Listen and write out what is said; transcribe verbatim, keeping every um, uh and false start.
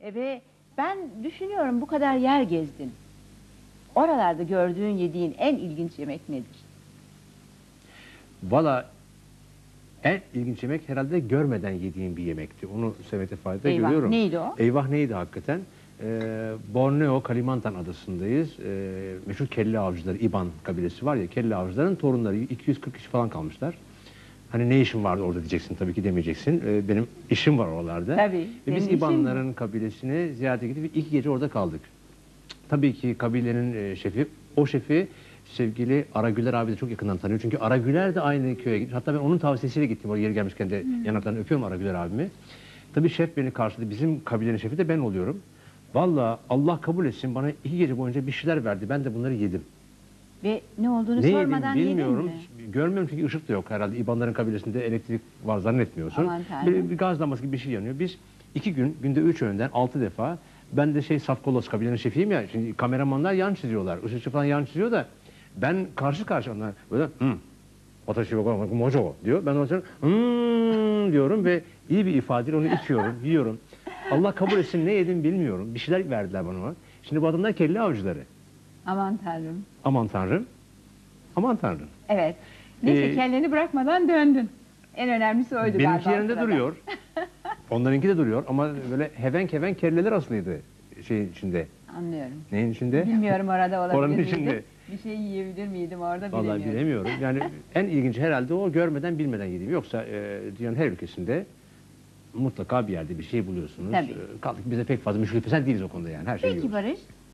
E, ve ben düşünüyorum, bu kadar yer gezdin. Oralarda gördüğün, yediğin en ilginç yemek nedir? Valla en ilginç yemek herhalde görmeden yediğim bir yemekti. Onu söylemekte fayda Eyvah, görüyorum. neydi o? Eyvah neydi hakikaten? Ee, Borneo, Kalimantan adasındayız. Ee, meşhur kelle avcıları, İban kabilesi var ya, kelle avcıların torunları iki yüz kırk kişi falan kalmışlar. Hani ne işin vardı orada diyeceksin, tabii ki demeyeceksin. Ee, benim işim var oralarda. Tabii, Ve biz senin işin İbanların kabilesini ziyarete gidip iki gece orada kaldık. Tabii ki kabilenin e, şefi, o şefi sevgili Aragüler abi de çok yakından tanıyor. Çünkü Aragüler de aynı köye gitmiş. Hatta ben onun tavsiyesiyle gittim. Oraya yeri gelmişken de Hmm. yanaklarını öpüyorum Aragüler abimi. Tabii şef beni karşıladı. Bizim kabilenin şefi de ben oluyorum. Vallahi Allah kabul etsin, bana iki gece boyunca bir şeyler verdi. Ben de bunları yedim. Ve ne olduğunu Ne sormadan yedim bilmiyorum. yedin mi? Görmüyorum çünkü ışık da yok herhalde. İbanların kabilesinde elektrik var zannetmiyorsun. Aman Tanrım. Bir, bir gaz lambası gibi bir şey yanıyor. Biz iki gün, günde üç öğünden altı defa, ben de şey Safkolos kabilenin şefiyim ya, şimdi kameramanlar yan çiziyorlar, ışıkçı falan yan çiziyor da ben karşı karşı onlar böyle hı Watashi wa mojo diyor. Ben ondan sonra hmm diyorum ve iyi bir ifadeyle onu içiyorum, yiyorum. Allah kabul etsin, ne yedim bilmiyorum. Bir şeyler verdiler bana. Şimdi bu adamlar kelle avcıları. Aman Tanrım. Aman Tanrım. Aman Tanrım. Evet. Neyse, Ee, kelleni bırakmadan döndün. En önemlisi oydu galiba. Benimki yerinde sırada. duruyor. Onlarınki de duruyor ama böyle hevenk hevenk kelleler aslıydı şeyin içinde. Anlıyorum. Neyin içinde? Bilmiyorum, orada olabilir Oranın miydim? içinde. Bir şey yiyebilir miydim orada, Vallahi bilemiyorum. bilemiyorum. Yani en ilginci herhalde o, görmeden bilmeden yediğim. Yoksa e, dünyanın her ülkesinde mutlaka bir yerde bir şey buluyorsunuz. Tabii. E, kaldık bize pek fazla müşkül değiliz o konuda yani. Her şeyi Peki yiyoruz. Barış,